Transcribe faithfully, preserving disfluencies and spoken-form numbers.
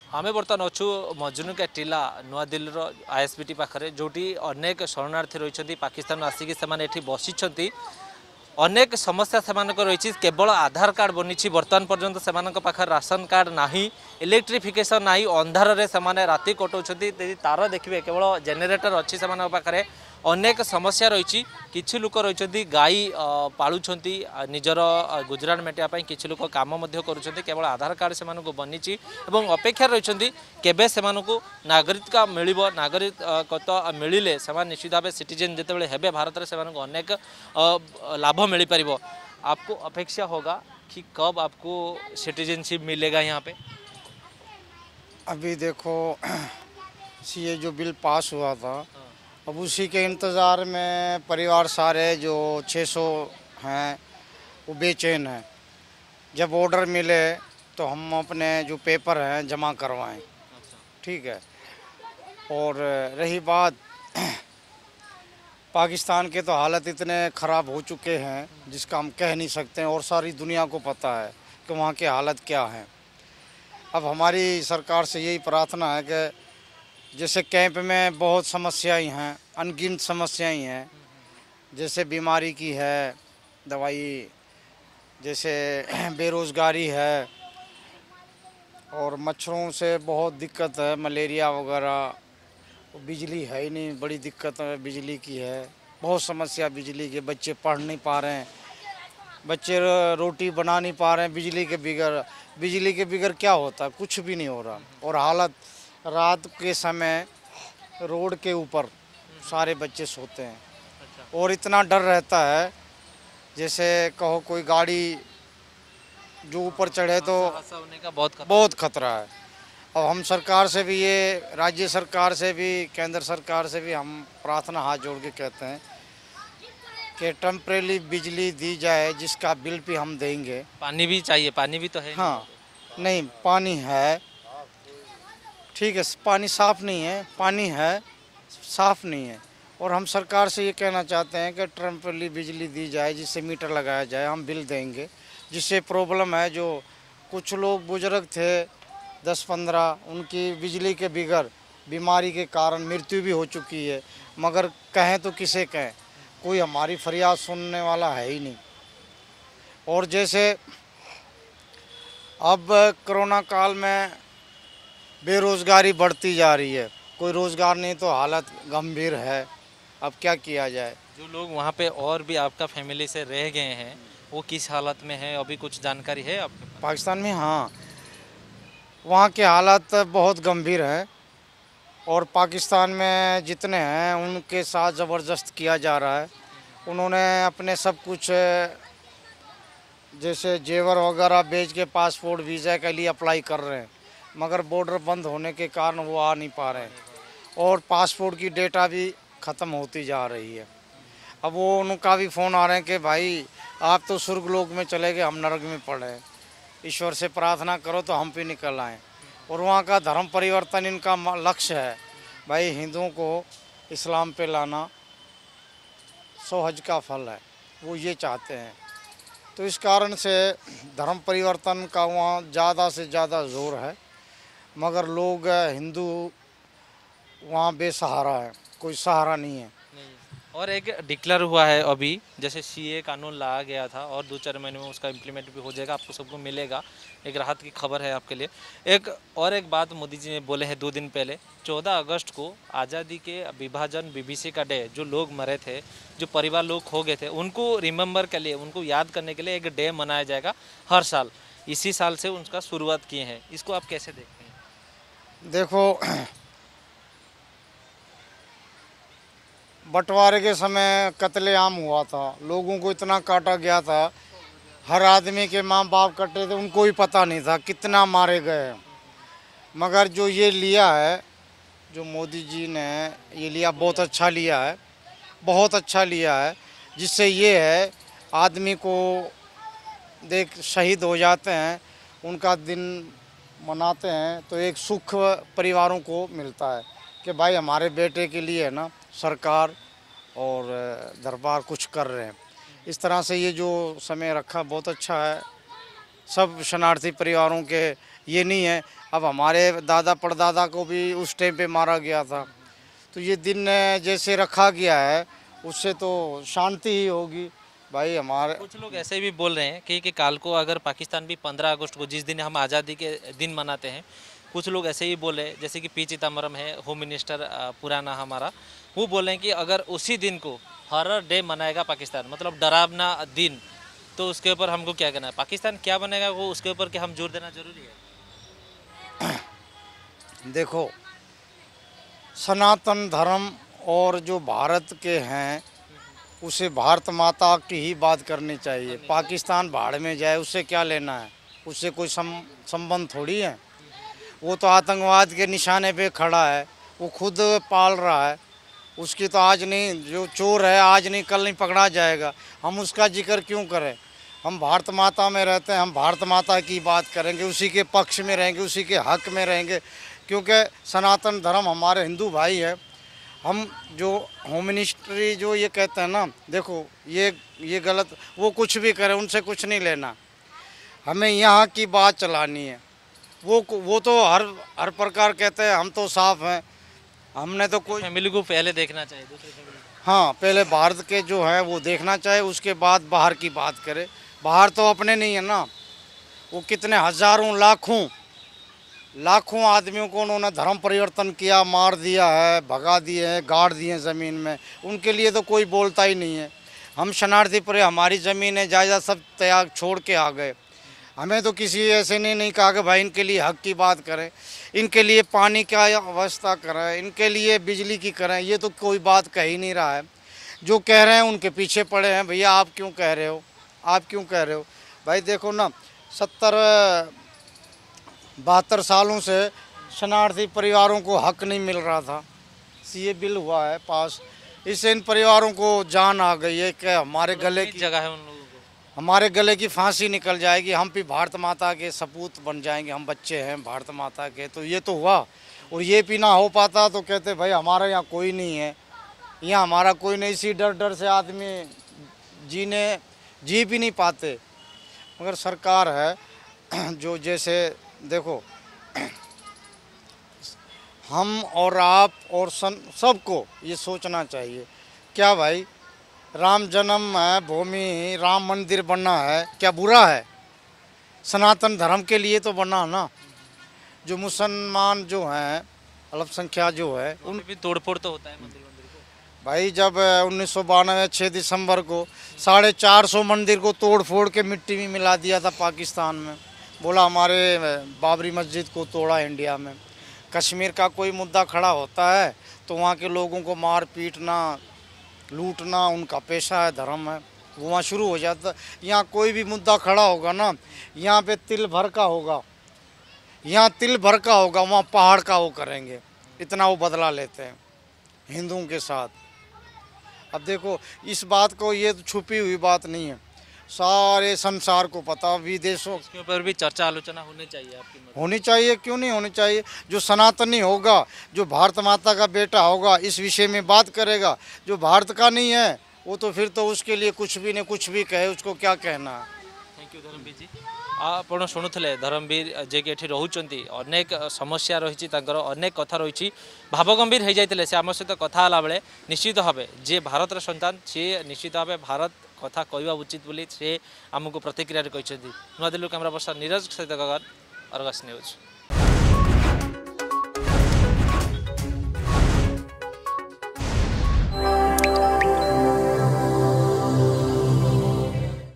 आमे बर्तमान अच्छु मजनू का टीला नुआ दिल्ली आईएसबीटी पाखे जोटी अनेक शरणार्थी रही पाकिस्तान आसिक से बसी अनेक समस्या से रही केवल आधार कार्ड बनी बर्तमान पर्यंत से पाखे राशन कार्ड ना इलेक्ट्रिफिकेशन ना अंधार से राति कटाऊँ तार देखिए केवल जेनेटर अच्छी से पाखे अनेक समस्या रही किछि लोक रही गाई पालुंट निजर गुजरात मेटापी किछि लोक काम करुँच केवल आधार कार्ड से बनी अपेक्षा रही केबे से नागरिकता मिल नागरिकता मिले से निश्चित भाव सिटीजन जिते हेबे भारत में से अनेक लाभ मिल पार। आपको अपेक्षा होगा कि कब आपको सिटीजनशिप मिलेगा यहाँ पे? अभी देखो सीए जो बिल पास हुआ था अब उसी के इंतज़ार में परिवार सारे जो छह सौ हैं वो बेचैन हैं। जब ऑर्डर मिले तो हम अपने जो पेपर हैं जमा करवाएं, ठीक है। और रही बात पाकिस्तान के तो हालत इतने ख़राब हो चुके हैं जिसका हम कह नहीं सकते हैं और सारी दुनिया को पता है कि वहाँ की हालत क्या है। अब हमारी सरकार से यही प्रार्थना है कि जैसे कैंप में बहुत समस्याएं हैं, अनगिनत समस्याएं हैं, जैसे बीमारी की है, दवाई, जैसे बेरोज़गारी है और मच्छरों से बहुत दिक्कत है, मलेरिया वगैरह, बिजली है ही नहीं, बड़ी दिक्कत है बिजली की है, बहुत समस्या बिजली के। बच्चे पढ़ नहीं पा रहे हैं, बच्चे रोटी बना नहीं पा रहे हैं बिजली के बिगर। बिजली के बिगर क्या होता है? कुछ भी नहीं हो रहा। और हालत रात के समय रोड के ऊपर सारे बच्चे सोते हैं और इतना डर रहता है जैसे कहो कोई गाड़ी जो ऊपर चढ़े तो होने का बहुत खतरा बहुत खतरा है। अब हम सरकार से भी, ये राज्य सरकार से भी, केंद्र सरकार से भी हम प्रार्थना हाथ जोड़ के कहते हैं कि टेम्परेरी बिजली दी जाए जिसका बिल भी हम देंगे। पानी भी चाहिए, पानी भी तो है। हाँ, नहीं पानी है, ठीक है, पानी साफ़ नहीं है, पानी है साफ़ नहीं है। और हम सरकार से ये कहना चाहते हैं कि टेम्परेरी बिजली दी जाए जिससे मीटर लगाया जाए, हम बिल देंगे। जिससे प्रॉब्लम है, जो कुछ लोग बुजुर्ग थे दस पंद्रह, उनकी बिजली के बिगर बीमारी के कारण मृत्यु भी हो चुकी है, मगर कहें तो किसे कहें, कोई हमारी फरियाद सुनने वाला है ही नहीं। और जैसे अब कोरोना काल में बेरोज़गारी बढ़ती जा रही है, कोई रोज़गार नहीं तो हालत गंभीर है। अब क्या किया जाए? जो लोग वहाँ पे और भी आपका फैमिली से रह गए हैं वो किस हालत में है, अभी कुछ जानकारी है आपके पास? पाकिस्तान में, हाँ, वहाँ के हालात बहुत गंभीर है और पाकिस्तान में जितने हैं उनके साथ ज़बरदस्त किया जा रहा है। उन्होंने अपने सब कुछ जैसे जेवर वगैरह बेच के पासपोर्ट वीज़ा के लिए अप्लाई कर रहे हैं, मगर बॉर्डर बंद होने के कारण वो आ नहीं पा रहे हैं और पासपोर्ट की डेटा भी ख़त्म होती जा रही है। अब वो उनका भी फ़ोन आ रहे हैं कि भाई आप तो स्वर्गलोक में चले गए, हम नरक में पड़े हैं, ईश्वर से प्रार्थना करो तो हम भी निकल आएँ। और वहाँ का धर्म परिवर्तन इनका लक्ष्य है, भाई हिंदुओं को इस्लाम पे लाना सौ हज का फल है, वो ये चाहते हैं। तो इस कारण से धर्म परिवर्तन का वहाँ ज़्यादा से ज़्यादा ज़ोर है, मगर लोग हिंदू वहाँ बेसहारा है, कोई सहारा नहीं है। और एक डिक्लेयर हुआ है अभी, जैसे सीए कानून लाया गया था और दो चार महीने में उसका इम्प्लीमेंट भी हो जाएगा, आपको सबको मिलेगा, एक राहत की खबर है आपके लिए। एक और एक बात मोदी जी ने बोले हैं दो दिन पहले, चौदह अगस्त को आज़ादी के विभाजन बीबीसी का डे, जो लोग मरे थे, जो परिवार लोग खो गए थे, उनको रिमेंबर के लिए, उनको याद करने के लिए एक डे मनाया जाएगा हर साल। इसी साल से उनका शुरुआत किए हैं, इसको आप कैसे देखते हैं? देखो, बंटवारे के समय कत्लेआम हुआ था, लोगों को इतना काटा गया था, हर आदमी के माँ बाप कटे थे, उनको ही पता नहीं था कितना मारे गए। मगर जो ये लिया है, जो मोदी जी ने ये लिया, बहुत अच्छा लिया है, बहुत अच्छा लिया है। जिससे ये है आदमी को देख शहीद हो जाते हैं, उनका दिन मनाते हैं तो एक सुख परिवारों को मिलता है कि भाई हमारे बेटे के लिए ना सरकार और दरबार कुछ कर रहे हैं। इस तरह से ये जो समय रखा बहुत अच्छा है। सब शरणार्थी परिवारों के ये नहीं है। अब हमारे दादा परदादा को भी उस टाइम पे मारा गया था, तो ये दिन जैसे रखा गया है उससे तो शांति ही होगी भाई हमारे। कुछ लोग ऐसे भी बोल रहे हैं कि, कि काल को अगर पाकिस्तान भी पंद्रह अगस्त को, जिस दिन हम आज़ादी के दिन मनाते हैं, कुछ लोग ऐसे ही बोले, जैसे कि पी चिदम्बरम है होम मिनिस्टर अ, पुराना हमारा, वो बोले हैं कि अगर उसी दिन को हॉरर डे मनाएगा पाकिस्तान, मतलब डरावना दिन, तो उसके ऊपर हमको क्या करना है, पाकिस्तान क्या बनेगा वो उसके ऊपर क्या हम जोर देना जरूरी है। देखो, सनातन धर्म और जो भारत के हैं उसे भारत माता की ही बात करनी चाहिए। पाकिस्तान भाड़ में जाए उससे क्या लेना है, उससे कोई सम संबंध थोड़ी है। वो तो आतंकवाद के निशाने पे खड़ा है, वो खुद पाल रहा है, उसकी तो आज नहीं, जो चोर है आज नहीं कल नहीं पकड़ा जाएगा, हम उसका जिक्र क्यों करें। हम भारत माता में रहते हैं, हम भारत माता की बात करेंगे, उसी के पक्ष में रहेंगे, उसी के हक में रहेंगे, क्योंकि सनातन धर्म हमारे हिंदू भाई है। हम जो होम मिनिस्ट्री जो ये कहते हैं ना, देखो ये ये गलत, वो कुछ भी करें उनसे कुछ नहीं लेना, हमें यहाँ की बात चलानी है। वो वो तो हर हर प्रकार कहते हैं, हम तो साफ हैं, हमने तो कोई, फैमिली को पहले देखना चाहिए, दूसरी फैमिली। हाँ पहले भारत के जो है वो देखना चाहिए, उसके बाद बाहर की बात करे। बाहर तो अपने नहीं है ना, वो कितने हजारों लाखों लाखों आदमियों को उन्होंने धर्म परिवर्तन किया, मार दिया है, भगा दिए हैं, गाड़ दिए हैं ज़मीन में, उनके लिए तो कोई बोलता ही नहीं है। हम शरणार्थी पर हमारी ज़मीन है जायदाद सब त्याग छोड़ के आ गए, हमें तो किसी ऐसे ने नहीं कहा कि भाई इनके लिए हक की बात करें, इनके लिए पानी का व्यवस्था करें, इनके लिए बिजली की करें, ये तो कोई बात कह ही नहीं रहा है। जो कह रहे हैं उनके पीछे पड़े हैं, भैया आप क्यों कह रहे हो, आप क्यों कह रहे हो। भाई देखो ना, सत्तर बहत्तर सालों से शरणार्थी परिवारों को हक नहीं मिल रहा था, सीए बिल हुआ है पास, इससे इन परिवारों को जान आ गई है कि हमारे गले की जगह है उन लोगों को, हमारे गले की फांसी निकल जाएगी, हम भी भारत माता के सपूत बन जाएंगे, हम बच्चे हैं भारत माता के। तो ये तो हुआ, और ये भी ना हो पाता तो कहते भाई हमारे यहाँ कोई नहीं है, यहाँ हमारा कोई नहीं, इसी डर डर से आदमी जीने जी भी नहीं पाते। मगर सरकार है जो, जैसे देखो हम और आप और सन सबको ये सोचना चाहिए, क्या भाई राम जन्म है भूमि, राम मंदिर बनना है, क्या बुरा है? सनातन धर्म के लिए तो बना ना। जो मुसलमान जो हैं अल्पसंख्या जो है उन उन भी तोड़फोड़ तो होता है मंदिर मंदिर को। भाई जब उन्नीस सौ बानवे छः दिसंबर को साढ़े चार सौ मंदिर को तोड़ फोड़ के मिट्टी में मिला दिया था पाकिस्तान में, बोला हमारे बाबरी मस्जिद को तोड़ा इंडिया में। कश्मीर का कोई मुद्दा खड़ा होता है तो वहाँ के लोगों को मार पीटना लूटना उनका पेशा है, धर्म है, वो वहाँ शुरू हो जाता। यहाँ कोई भी मुद्दा खड़ा होगा ना, यहाँ पे तिल भर का होगा, यहाँ तिल भर का होगा, वहाँ पहाड़ का वो करेंगे, इतना वो बदला लेते हैं हिंदुओं के साथ। अब देखो इस बात को, ये तो छुपी हुई बात नहीं है, सारे संसार को पता, विदेशों इसके ऊपर भी चर्चा आलोचना होनी चाहिए आपकी मदद। होनी चाहिए, क्यों नहीं होनी चाहिए। जो सनातनी होगा, जो भारत माता का बेटा होगा, इस विषय में बात करेगा। जो भारत का नहीं है वो तो फिर तो उसके लिए कुछ भी नहीं, कुछ भी कहे, उसको क्या कहना है। Thank you Dharmveer ji. ଆପଣ ଶୁଣୁଥିଲେ ଧରମବୀର ଯିଏକି ଏଠି ରହୁଛନ୍ତି, ଅନେକ ସମସ୍ୟା ରହିଛି ତାଙ୍କର, ଅନେକ କଥା ରହିଛି, ଭାବଗମ୍ଭୀର ହୋଇଯାଇଥିଲେ ସେ ଆମ ସହିତ କଥା ହେଲା ବେଳେ। ନିଶ୍ଚିତ ଭାବେ ଯିଏ ଭାରତର ସନ୍ତାନ ସିଏ ନିଶ୍ଚିତ ଭାବେ ଭାରତ କଥା କହିବା ଉଚିତ ବୋଲି ସେ ଆମକୁ ପ୍ରତିକ୍ରିୟାରେ କହିଛନ୍ତି। ନୂଆଦିଲ୍ଲୀରୁ କ୍ୟାମେରା ପର୍ସନ ନିରଜ ସହିତ ଗଗନ, ଅର୍ଗସ୍ ନ୍ୟୁଜ୍।